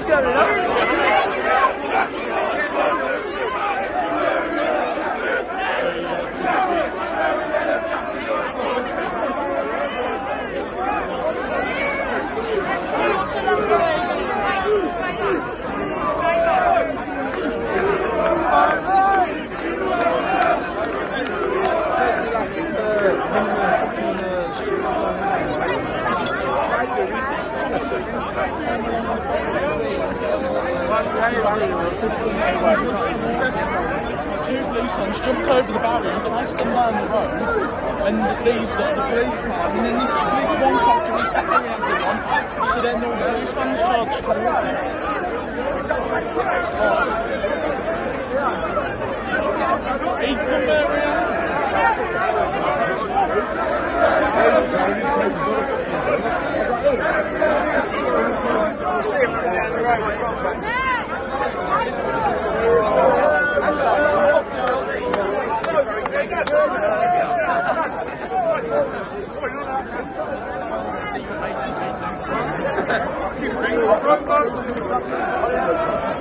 going on? Two policemen jumped over the barrier and chased them down the road, and these got the police car, and then this one cop to be tackling everyone, so then the policeman's charged for it. He's somewhere See you later.